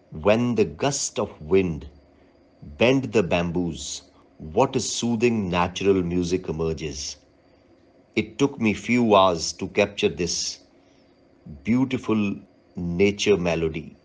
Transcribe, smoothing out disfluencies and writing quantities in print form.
When the gust of wind bend the bamboos, what a soothing natural music emerges. It took me few hours to capture this beautiful nature melody.